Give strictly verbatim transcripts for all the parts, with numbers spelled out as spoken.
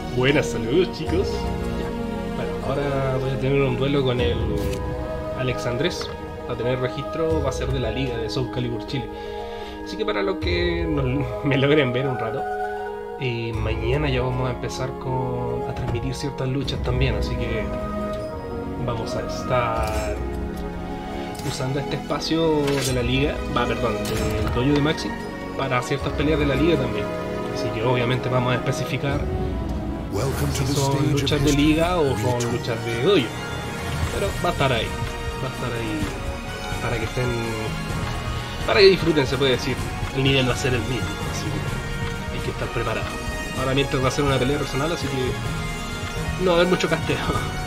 Buenas, saludos chicos. Bueno, ahora voy a tener un duelo con el Alex Andrés. A tener registro va a ser de la liga de Soul Calibur Chile. Así que para los que no, me logren ver un rato, eh, mañana ya vamos a empezar con, a transmitir ciertas luchas también. Así que vamos a estar usando este espacio de la liga, va, perdón, del dojo de Maxi, para ciertas peleas de la liga también. Así que obviamente vamos a especificar si son luchas de liga o son luchas de dojo. Pero va a estar ahí, va a estar ahí para que estén, para que disfruten, se puede decir. El nivel va a ser el mismo, así que hay que estar preparado. Ahora mientras va a ser una pelea personal, así que no va a haber mucho casteo.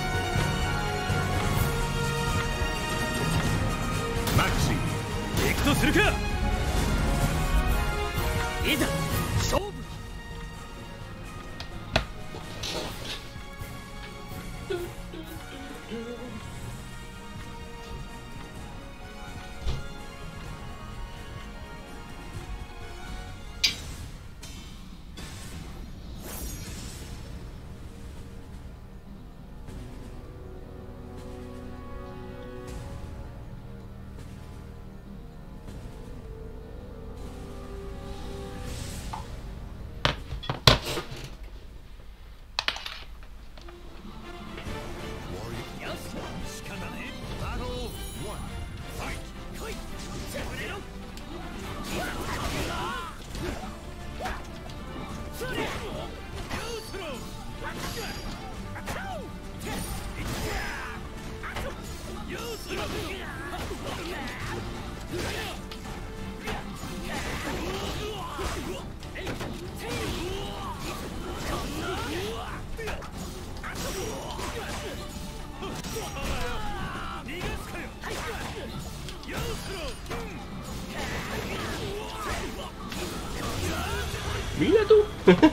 Maxi, ¿listoするか? ¡Ida! ¡Show! Mira tú.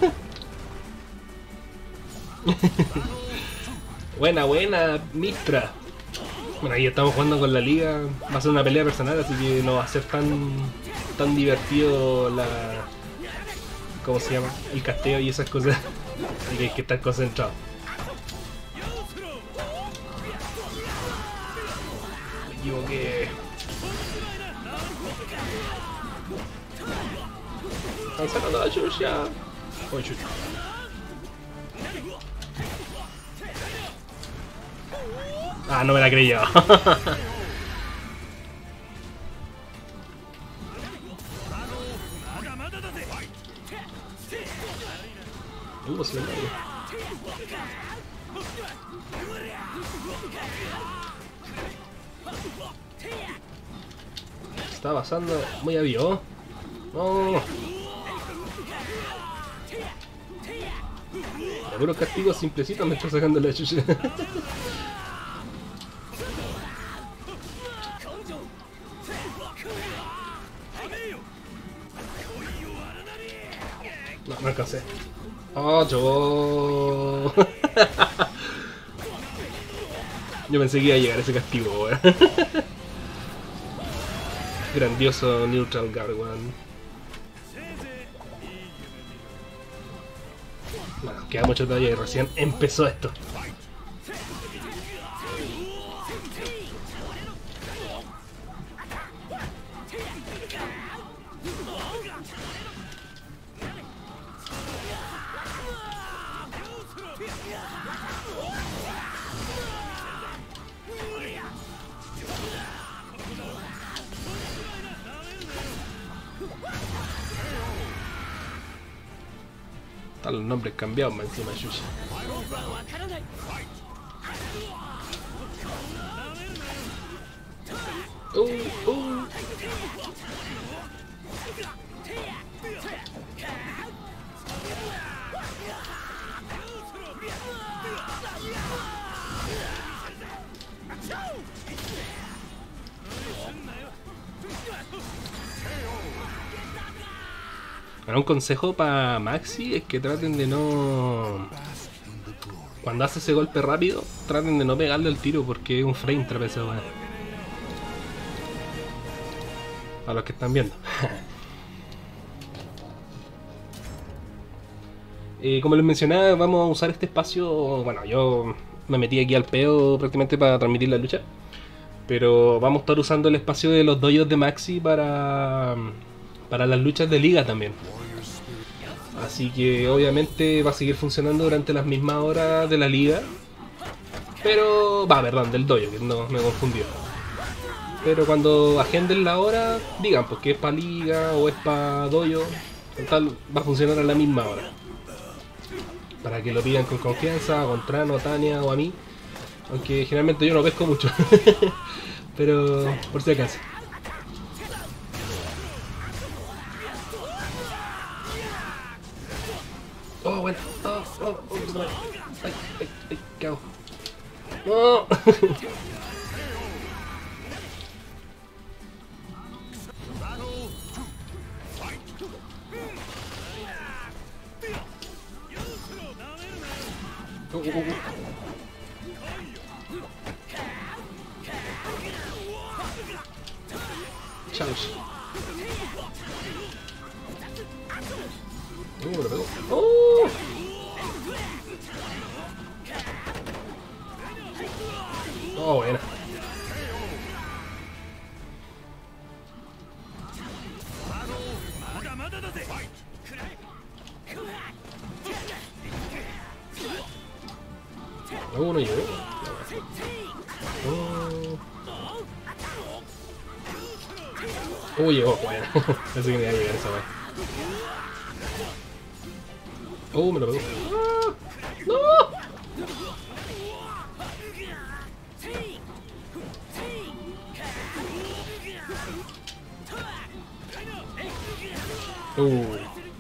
Buena, buena, Mistra. Bueno, ahí estamos jugando con la liga. Va a ser una pelea personal, así que no va a ser tan tan divertido la... ¿cómo se llama? El casteo y esas cosas. Así que hay que estar concentrado. Me equivoqué. Están sacando la chucha. Oh, chucha. Ah, no me la creí yo. Uh, se me cae. Está pasando muy avión. No. Algunos castigos simplecitos me está sacando la chucha. No, no alcancé. Oh, yo. Yo pensé que iba a llegar ese castigo, weón. Grandioso Neutral Guard, weón. Bueno, queda mucho todavía y recién empezó esto. Están los nombres cambiados más encima, Yushi. Uh, uh. Ahora un consejo para Maxi es que traten de no... Cuando hace ese golpe rápido, traten de no pegarle el tiro porque es un frame trap ese weón. A los que están viendo. Eh, como les mencionaba, vamos a usar este espacio. Bueno, yo me metí aquí al peo prácticamente para transmitir la lucha. Pero vamos a estar usando el espacio de los dojos de Maxi para, para las luchas de liga también. Así que obviamente va a seguir funcionando durante las mismas horas de la liga. Pero, va, perdón, del dojo, que no me confundió. Pero cuando agenden la hora, digan pues que es para liga o es para dojo. Total, va a funcionar a la misma hora. Para que lo pidan con confianza, con Trano, Tania o a mí. Aunque generalmente yo no pesco mucho. Pero por si acaso. Oh, bueno. Oh, oh, oh, ay, ay, ay, ¿qué hago? No. Oh, oh, oh. Challenge. Oh, lo pegó. Oh. Oh, buena. Oh, no llegó. Oh. Oh, llegó, bueno. Pensé que me iba a llegar esa vez. Oh, me lo pegó. ¡Ah! ¡No! Uh.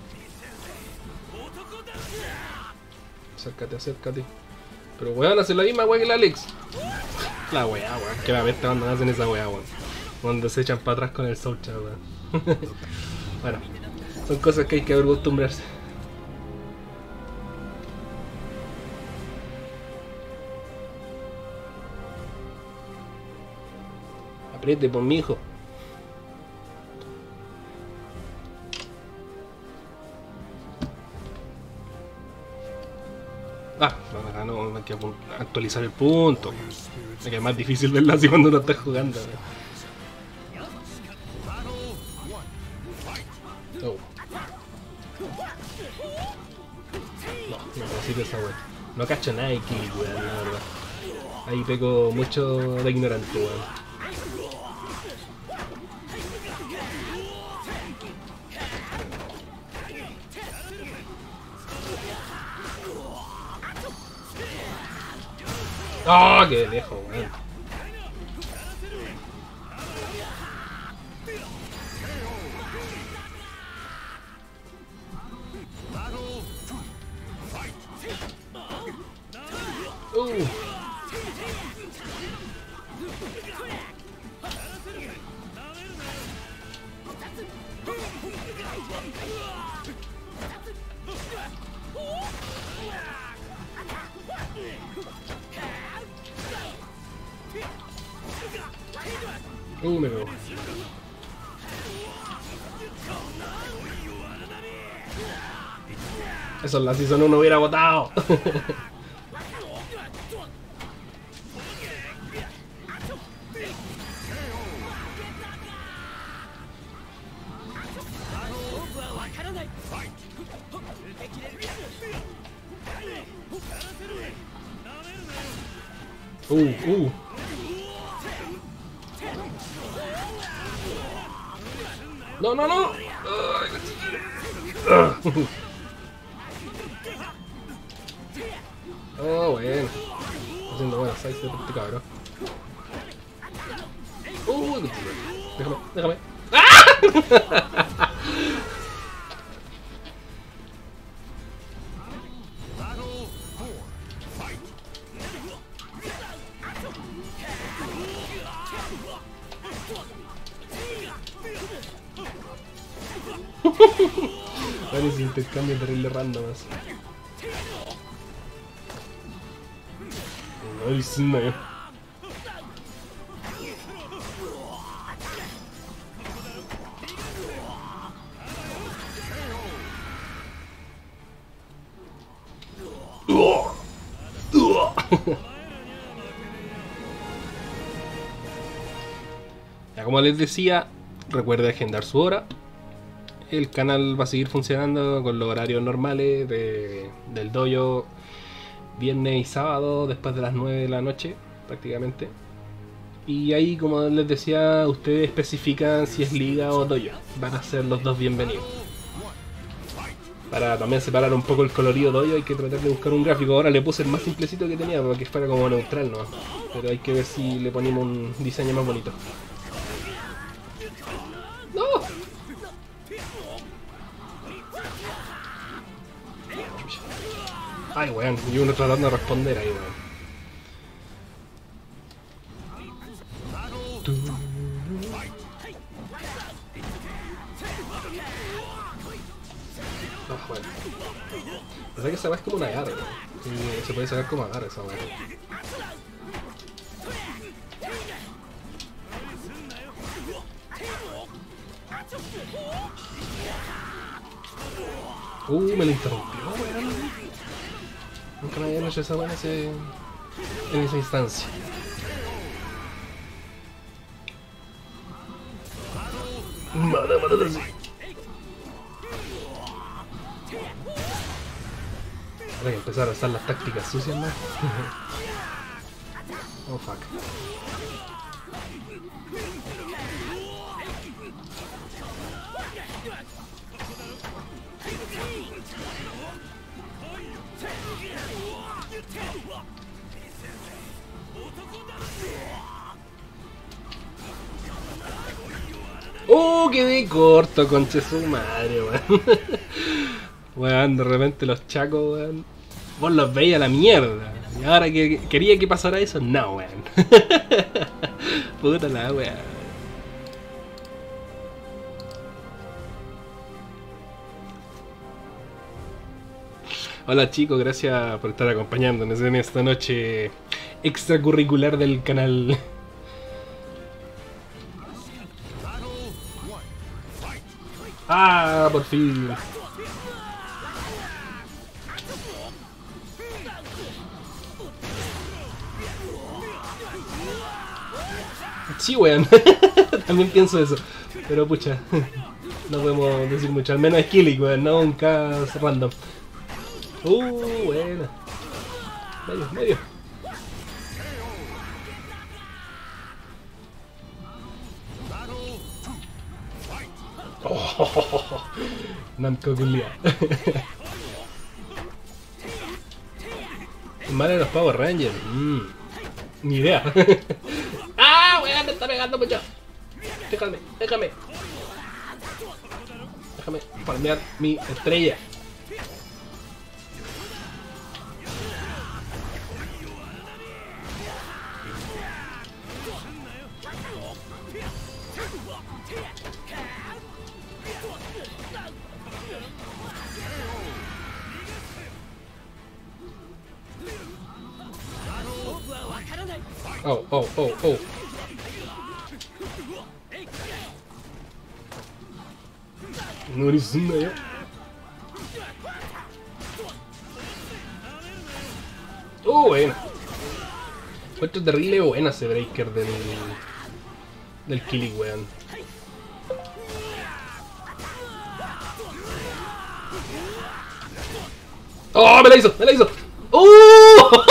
Acércate, acércate. Pero weón, hace la misma weá que el Alex. La weá, weón. Que la peste cuando hacen esa weá, weón. Cuando se echan para atrás con el Soulcha, weón. Bueno, son cosas que hay que acostumbrarse. Apriete por mi hijo. Ah, no, no, no, hay que actualizar el punto. Es que es más difícil verlo así cuando no estás jugando. ¿No? Oh. No, no necesito esa wea. No cacho nada de kill, weón, la verdad. Ahí peco mucho de ignorante, weón. ¡Ah! ¡Oh, qué lejos, weón! Uh. Uh, me pegó. Eso en la Season uno hubiera votado. Uh, uh. No, no, no. Oh, bueno. Haciendo buenas size de este cabrón. Uh, déjame, déjame. ¡Ah! Vale, ese intercambio terrible random así. Ay, sí, no. Ya, como les decía, recuerde agendar su hora. El canal va a seguir funcionando con los horarios normales de, del dojo, viernes y sábado después de las nueve de la noche prácticamente. Y ahí, como les decía, ustedes especifican si es liga o dojo. Van a ser los dos bienvenidos. Para también separar un poco el colorido dojo hay que tratar de buscar un gráfico. Ahora le puse el más simplecito que tenía para que fuera como neutral, ¿no? Pero hay que ver si le ponemos un diseño más bonito. ¡No! Ay, weón, y uno tratando de responder ahí, weón. No, bueno. Pensé que esa weá es como una agarre, weón. Sí, se puede sacar como agarre esa weá. Uh, me lo interrumpió, weón. Nunca me habían hecho esa weá en, ese, en esa instancia. Mata, mata, así. Ahora hay que empezar a usar las tácticas sucias, ¿no? Oh, fuck. ¡Oh, quedé corto, conche su madre, weón! Weón, de repente los chacos, weón. Vos los veis a la mierda. Y ahora que quería que pasara eso, no, weón. Puta la weón. Hola chicos, gracias por estar acompañándonos en esta noche extracurricular del canal. Ah, por fin. Sí, weón. También pienso eso. Pero pucha, no podemos decir mucho. Al menos es Killick, weón, no un cast random. Uh, buena. Medio, medio. Oh, Namco culia. Mal de los Power Rangers. Mm, ni idea. ¡Ah, weón! Me está pegando mucho. Déjame, déjame. Déjame farmear mi estrella. Oh, oh, oh, oh. No eres un yo. Oh, bueno. Esto es terrible buena ese breaker del. del Killick, weón. ¡Oh! ¡Me la hizo! ¡Me la hizo! ¡Uh!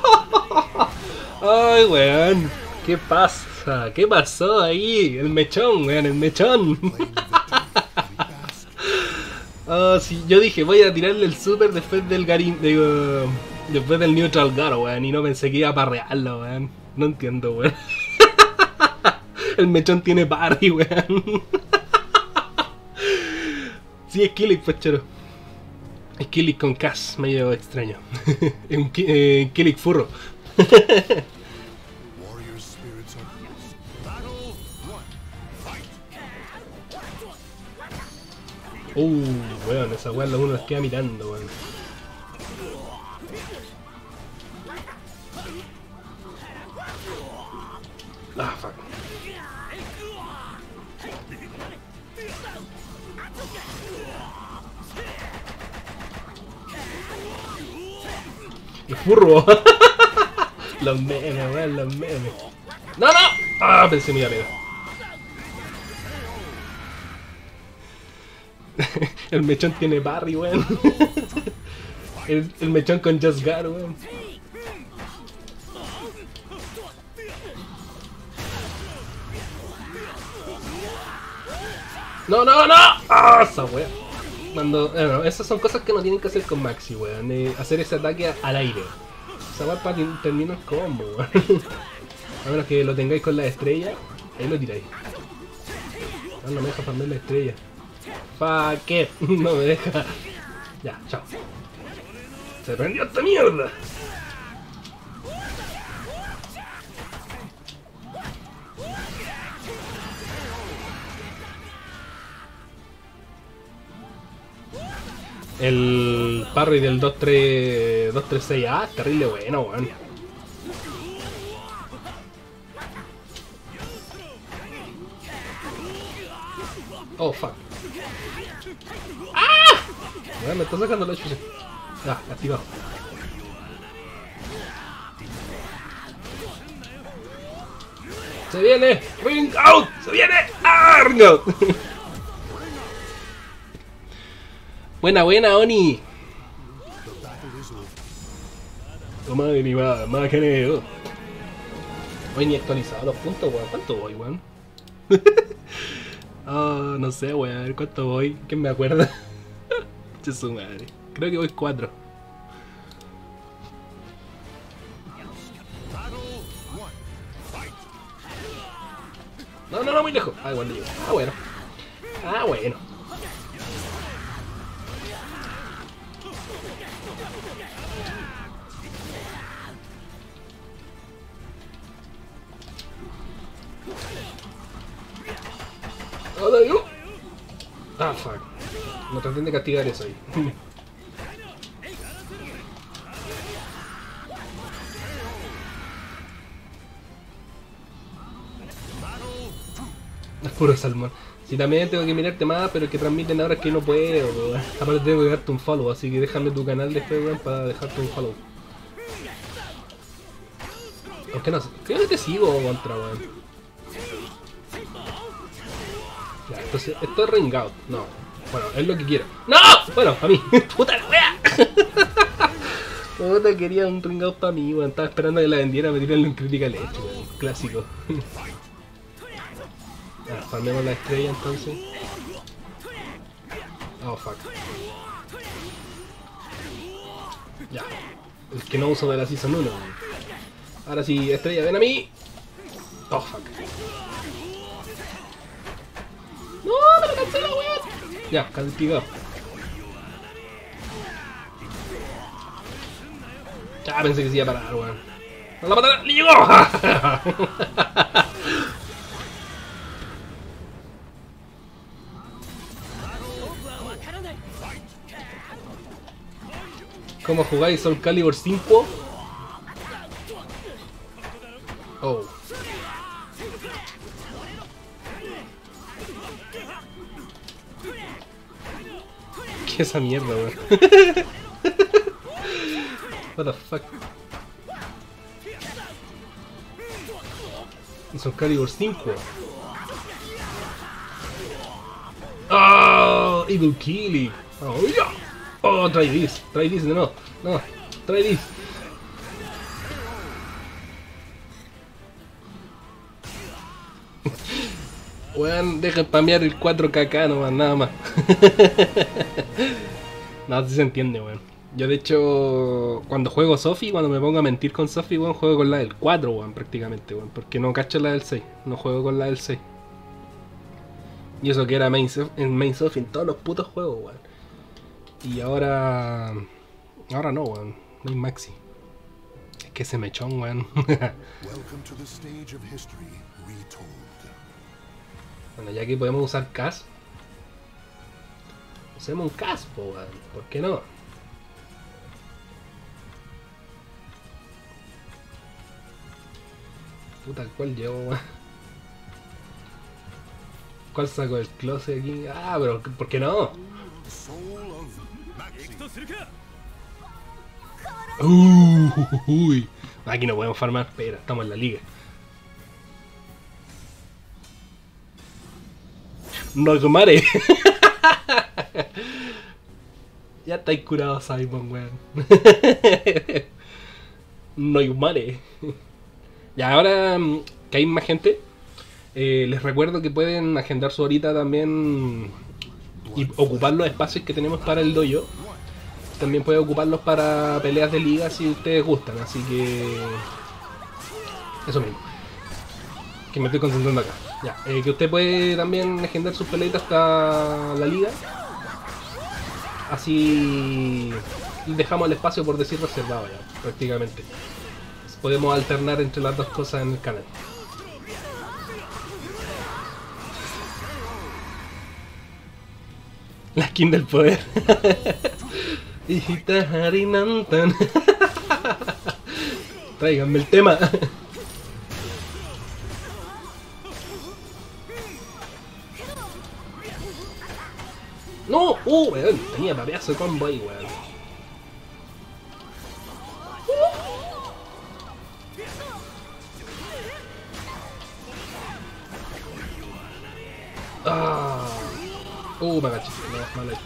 ¡Ay, weón! ¿Qué pasa? ¿Qué pasó ahí? El mechón, weón, el mechón. Oh, sí, yo dije, voy a tirarle el super después del Garin, digo, después del Neutral Garo, weón, y no pensé que iba a parrearlo, weón. No entiendo, weón. El mechón tiene parry, weón. Sí, es Killick, pachero. Es Killick con Cass, medio extraño. Es un eh, Killick furro. Uh, weón, esa weón uno nos queda mirando, weón. Ah, fuck. El furro. Los memes, weón, los memes. ¡No, no! ¡Ah! Pensé me iba a pegar. El mechón tiene parry, weón. El, el mechón con Just Guard, weón. ¡No, no, no! ¡Ah, esa weón! Cuando, bueno, esas son cosas que no tienen que hacer con Maxi, weón. Eh, hacer ese ataque al aire. Esa weón para terminar el combo, weón. A menos que lo tengáis con la estrella, ahí lo tiráis. No, no me deja farmear la estrella. Fuck it, no me deja. Ya, chao. Se prendió esta mierda. El parry del dos tres seis A es terrible bueno, weón. Oh, fuck. ¡Ah! Bueno, me está sacando la chucha. Ah, activado. ¡Se viene! ¡Ring out! ¡Se viene! ¡Ah! ¡Ring out! Buena, buena, Oni. Toma de mi madre, más que negro. Hoy ni actualizado los puntos, weón. ¿Cuánto voy, weón? Oh, no sé, weón. A ver cuánto voy. ¿Quién me acuerda? Che su madre. Creo que voy cuatro. No, no, no, muy lejos. Ah, igual le llego. Ah, bueno. Ah, bueno. ¡Oh, Dios! Ah, fuck. No traten de castigar eso ahí. Es puro salmón. Si sí, también tengo que mirarte más, pero el que transmiten ahora es que no puedo, weón. Aparte tengo que darte un follow, así que déjame tu canal después, weón, para dejarte un follow. Aunque no sé, creo que te sigo contra, weón. Ya, entonces, esto es ring out. No. Bueno, es lo que quiero. ¡No! Bueno, para mí. ¡Puta la wea! Puta, quería un ring out para mí, weón. Estaba esperando a que la vendiera, me tirarle un critical edge, weón. Clásico. Ah, farmemos la estrella entonces. Oh, fuck. Ya. El que no uso de la Season uno, weón. Ahora sí, estrella, ven a mí. Oh, fuck. ¡No! ¡Me lo cancela, weón! Ya, castigado. Ya pensé que se iba a parar, weón. ¡No la patada! ¡Le llegó! ¿Cómo jugáis Soul Calibur cinco? Oh. ¿Qué es esa mierda, weón? What the fuck? Soul Calibur cinco. Oh, Evil Killing. Oh, yeah. Oh, try this, try this, no, no, try this. Weón, deja spamear el cuatro K K nomás, nada más. No, así se entiende, weón. Yo de hecho, cuando juego Sophie, cuando me pongo a mentir con Sophie, weón, juego con la del cuatro, weón, prácticamente, weón. Porque no cacho la del seis, no juego con la del seis. Y eso que era main, en main Sophie en todos los putos juegos, weón. Y ahora... Ahora no, weón. No hay Maxi. Es que ese mechón, weón. Bueno, ya que podemos usar C A S, usemos un C A S, po, weón. ¿Por qué no? Puta, ¿cuál llevo, weón? ¿Cuál saco del closet aquí? Ah, pero ¿por qué no? Uh, uy. Aquí no podemos farmar, espera, estamos en la liga. No mare. Ya estáis curado, Simon, weón. No mare. Ya, ahora que hay más gente, eh, les recuerdo que pueden agendar su horita también y ocupar los espacios que tenemos para el dojo. También pueden ocuparlos para peleas de liga si ustedes gustan, así que... eso mismo. Que me estoy concentrando acá. Ya, eh, que usted puede también agendar sus peleitas hasta la liga. Así dejamos el espacio, por decir, reservado ya, prácticamente. Podemos alternar entre las dos cosas en el canal. La skin del poder. Tráiganme el tema. No, uh, weón, tenía papeazo de combo ahí, weón. Ah, uh, me agaché, no, mal hecho.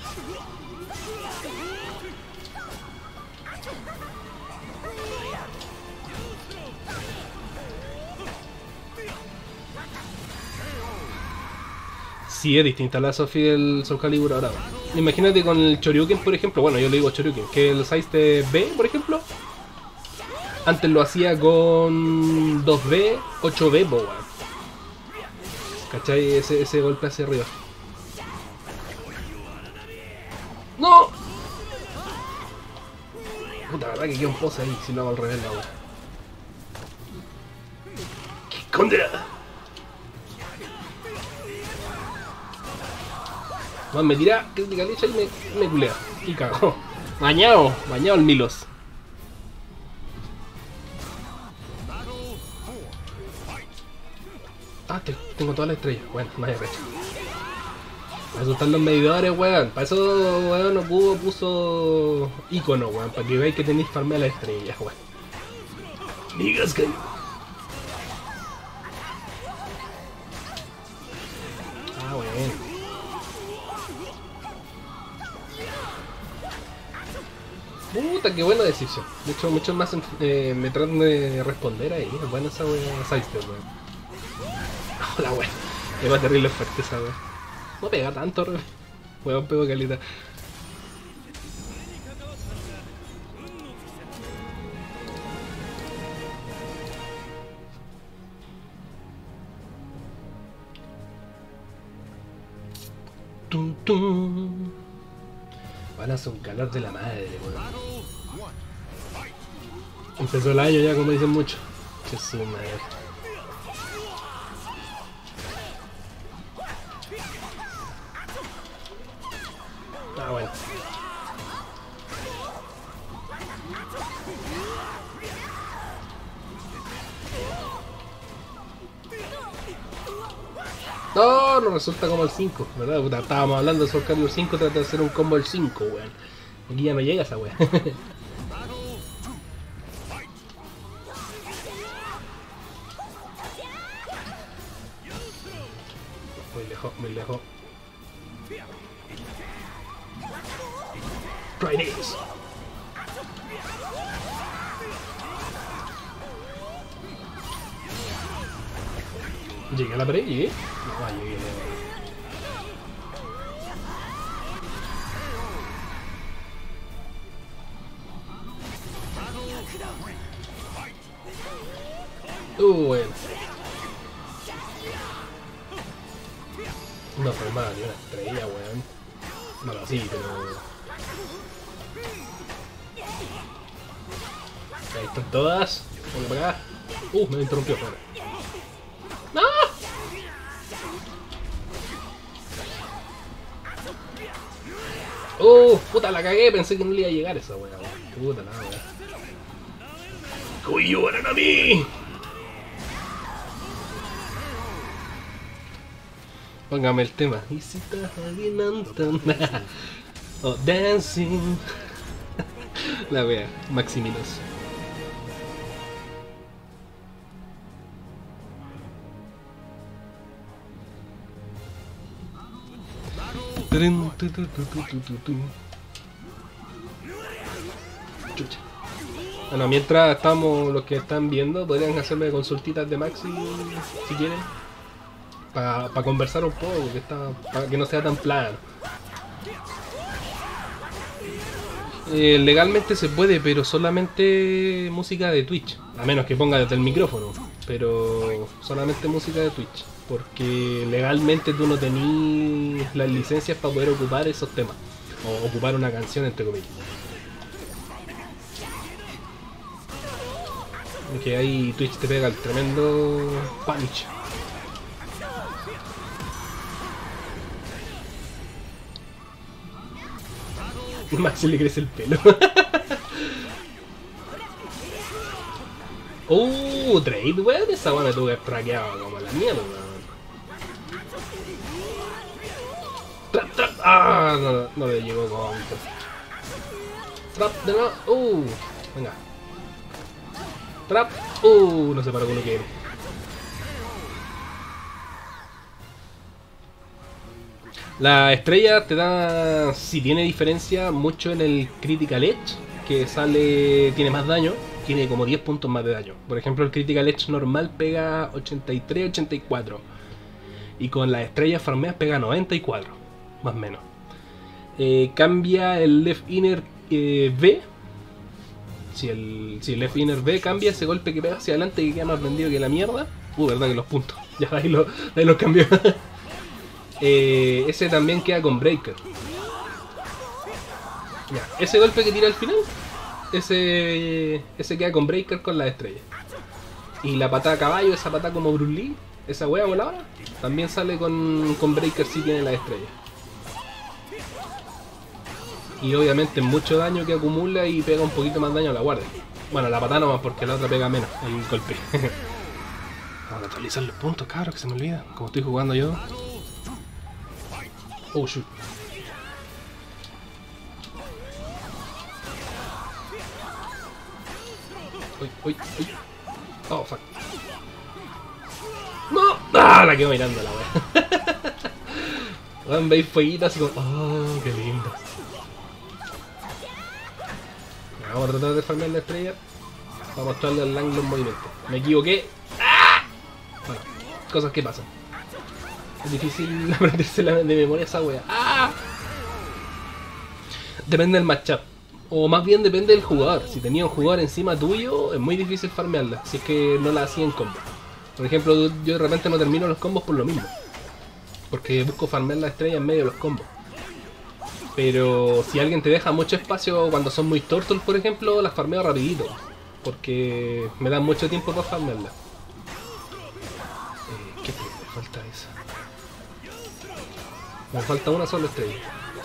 Sí, es distinta la Sophie del Soul Calibur ahora. Imagínate con el Choryuken, por ejemplo. Bueno, yo le digo Choryuken, que el size B, por ejemplo, antes lo hacía con dos B, ocho B, po, weón. ¿Cachai? Ese, ese golpe hacia arriba. ¡No! Puta, la verdad que queda un pose ahí si lo hago al revés, la weón. ¡Qué condena! Man, me tira crítica leche y me, me culea. Y cago. Bañado, bañado el Milos. Ah, te, tengo todas las estrellas. Bueno, no hay recha. Para eso están los medidores, weón. Para eso, weón, no pudo, puso icono, weón. Para que veáis que tenéis farmear las estrellas, weón. Digas que... Ah, weón. Puta, qué buena decisión. De hecho, muchos más eh, me tratan de responder ahí. Es buena esa wea, sidestep, weón. Hola, weón. Es más terrible fuerte esa wea. No pega tanto, weón. Weón, pego calita. Tum, tum. Van a hacer un calor de la madre, weón. Empezó el año ya, como dicen muchos. Que su madre. Ah, bueno. No, no resulta como el cinco, ¿verdad? Puta, estábamos hablando de Soul Calibur cinco, trata de hacer un combo del cinco, weón. Aquí ya no llega esa weón. Muy lejos, muy lejos. Try this. Llegué a la pared, llegué. No, llegué. Uh, bueno. No fue mal, ni una estrella, weón. Bueno, sí, pero... Ahí están todas. Voy para acá. Uh, me interrumpió, ahora. ¡No! ¡Uh! Puta, la cagué, pensé que no le iba a llegar esa weá. Puta la weá. ¡Cuyo van a mí! Póngame el tema. Y si estás adivinando. Oh, dancing. La wea, Maximinos. Chucha. Bueno, mientras estamos, los que están viendo, podrían hacerme consultitas de Maxi si quieren. Para pa conversar un poco, que está, para que no sea tan plano. Eh, legalmente se puede, pero solamente música de Twitch. A menos que ponga desde el micrófono. Pero solamente música de Twitch. Porque legalmente tú no tenías las licencias para poder ocupar esos temas. O ocupar una canción, entre comillas. Que ahí Twitch te pega el tremendo punch. Maxi le crece el pelo. Uh, trade, weón. Esa weón me tuvo que spraqueado como la mierda. Trap, trap. Ah, no, no le llegó con. Trap de nuevo. Uh, venga. Trap. Uh, no se paró con lo que era. La estrella te da, si tiene diferencia, mucho en el Critical Edge, que sale, tiene más daño, tiene como diez puntos más de daño. Por ejemplo, el Critical Edge normal pega ochenta y tres, ochenta y cuatro. Y con las estrellas farmeas pega noventa y cuatro, más o menos. Eh, cambia el Left Inner eh, V. Si el, si el Left Inner V cambia, ese golpe que pega hacia adelante que queda más vendido que la mierda. Uh, verdad que los puntos. Ya ahí los lo cambió. Eh, ese también queda con Breaker. Ya, ese golpe que tira al final, ese ese queda con Breaker con la estrella. Y la patada a caballo, esa patada como Bruce Lee, esa wea voladora, también sale con, con Breaker si tiene la estrella. Y obviamente mucho daño que acumula y pega un poquito más daño a la guardia. Bueno, la patada nomás porque la otra pega menos el golpe. Vamos a actualizar los puntos, cabros, que se me olvida. Como estoy jugando yo. Oh, shoot. Uy, uy, uy. Oh, fuck. ¡No! ¡Ah! La quedo mirando la wea. Van, veis fueguitos así como... ¡Oh, qué lindo! Vamos a tratar de farmear la estrella para mostrarle al Lang los movimientos. Me equivoqué. ¡Ah! Bueno, cosas que pasan. Es difícil aprenderse de memoria esa wea. ¡Ah! Depende del matchup. O más bien depende del jugador. Si tenía un jugador encima tuyo, es muy difícil farmearla. Si es que no la hacía en combo. Por ejemplo, yo de repente no termino los combos por lo mismo. Porque busco farmear la estrella en medio de los combos. Pero si alguien te deja mucho espacio cuando son muy turtles, por ejemplo, las farmeo rapidito. Porque me dan mucho tiempo para farmearla. Eh, ¿Qué me falta esa? Me falta una sola estrella.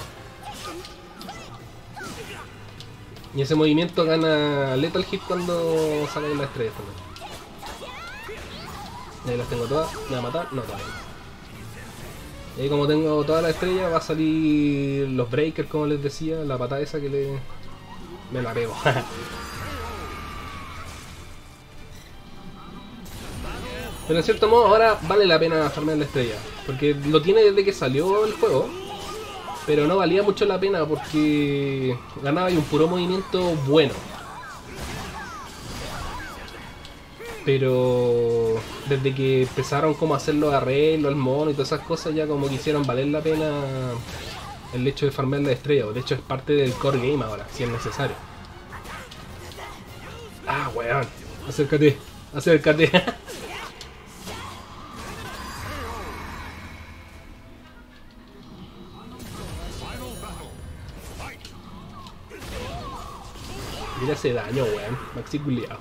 Y ese movimiento gana Lethal Hit cuando salen las estrellas también. Y ahí las tengo todas. ¿Me va a matar? No, todavía. Y ahí como tengo todas las estrellas va a salir los breakers, como les decía. La patada esa que le... me la pego. Pero en cierto modo ahora vale la pena farmear la estrella. Porque lo tiene desde que salió el juego. Pero no valía mucho la pena porque ganaba un puro movimiento bueno. Pero desde que empezaron como a hacer los arreglos, el mono y todas esas cosas, ya como que hicieron valer la pena el hecho de farmear la estrella. De hecho es parte del core game ahora, si es necesario. Ah, weón. Acércate, acércate. Mira ese daño, weón. Maxi culiao.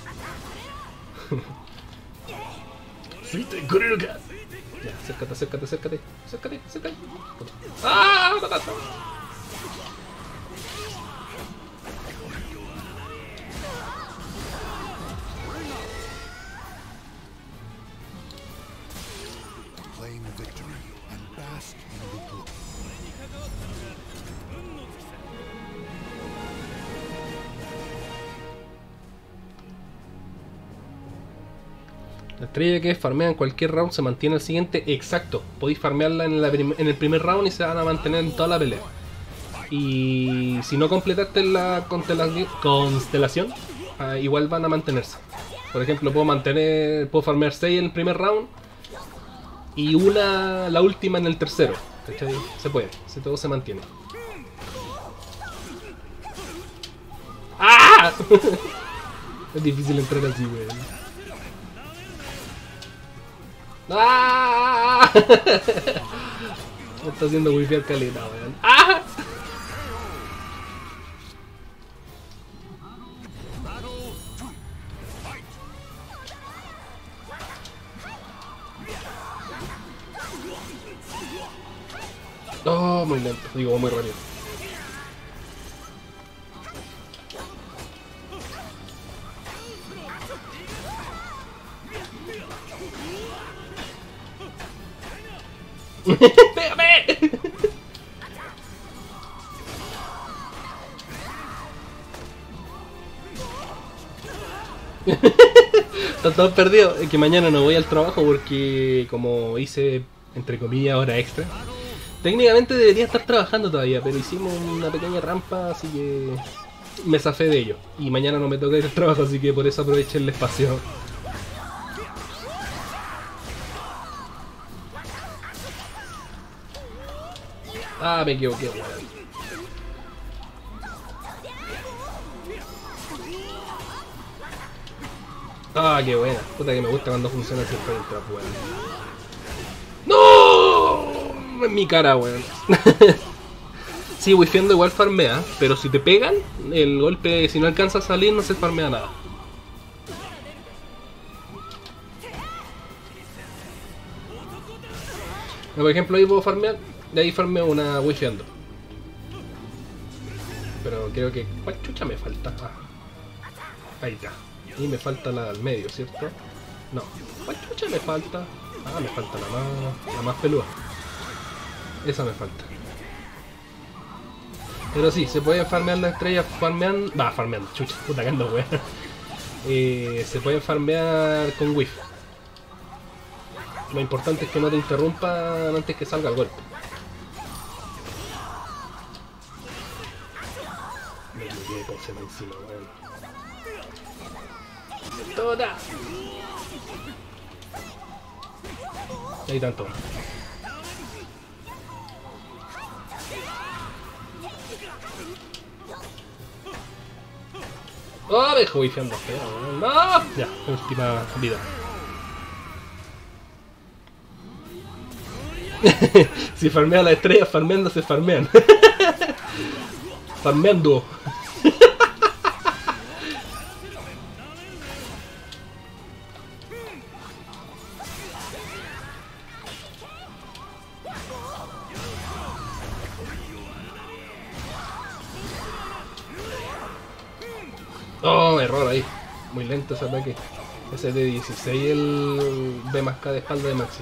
Ya, acércate, acércate, acércate. Acércate, acércate. ¡Ah! ¡Mataste! La estrella que farmea en cualquier round se mantiene el siguiente. Exacto. Podéis farmearla en, la prim en el primer round y se van a mantener en toda la pelea. Y si no completaste la constelación, uh, igual van a mantenerse. Por ejemplo, puedo mantener, puedo farmear seis en el primer round y una, la última en el tercero. ¿Cachai? Se puede, si todo se mantiene. ¡Ah! Es difícil entrar así, weón. ¡Ah! Me está haciendo wifiar caleta, weón. ¡Ah! Oh, muy lento, digo muy rápido. ¡Pégame! Está todo perdido. Es que mañana no voy al trabajo porque como hice, entre comillas, hora extra. Técnicamente debería estar trabajando todavía, pero hicimos una pequeña rampa, así que me zafé de ello. Y mañana no me toca ir al trabajo, así que por eso aproveché el espacio. Ah, me equivoqué, weón. Ah, qué buena. Puta que me gusta cuando funciona el frame trap, weón. ¡No! En mi cara, weón. Sí, wifiando igual farmea, pero si te pegan, el golpe, si no alcanza a salir, no se farmea nada. Por ejemplo, ahí puedo farmear, de ahí farmeo una wifiando. Pero creo que... ¿cuál chucha me falta? Ah. Ahí está. Y me falta la del medio, ¿cierto? No. ¿Cuál chucha me falta? Ah, me falta la más, la más peluda. Esa me falta. Pero sí, se pueden farmear las estrellas farmeando... Va, farmeando, chucha, puta que ando, weón. Eh, se pueden farmear con whiff. Lo importante es que no te interrumpa antes que salga el golpe. Me llegué por ser encima, weón. ¡Toda! Ahí tanto. ¡Oh! Me dejó wifiando feo, weón. ¡No! Ya, última vida. Si farmea la estrella, farmeando se farmean. Farmeando. Oh, error ahí. Muy lento ese ataque. Ese de dieciséis, el B más K de espalda de Maxi.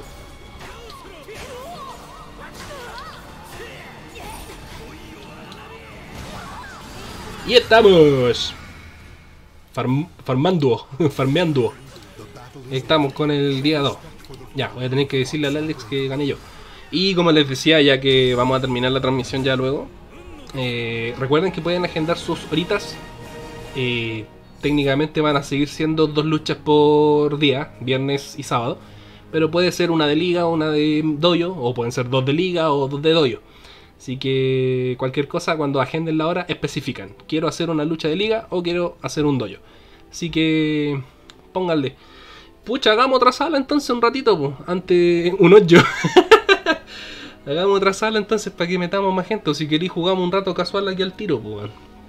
Y estamos Farm, farmando, farmeando. Estamos con el día dos. Ya, voy a tener que decirle al Alex que gané yo. Y como les decía, ya que vamos a terminar la transmisión ya luego, eh, recuerden que pueden agendar sus horitas. eh, Técnicamente van a seguir siendo dos luchas por día, viernes y sábado, pero puede ser una de liga o una de dojo, o pueden ser dos de liga o dos de dojo. Así que cualquier cosa, cuando agenden la hora, especifican. Quiero hacer una lucha de liga o quiero hacer un dojo. Así que pónganle. Pucha, hagamos otra sala entonces un ratito, pues. Antes un ocho. Hagamos otra sala entonces para que metamos más gente. O si queréis jugamos un rato casual aquí al tiro, pues.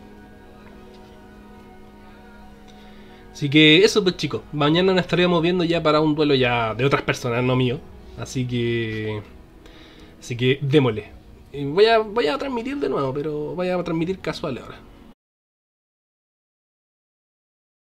Así que eso, pues chicos. Mañana nos estaríamos viendo ya para un duelo ya de otras personas, no mío. Así que... Así que démosle. Voy a, voy a transmitir de nuevo, pero voy a transmitir casual ahora.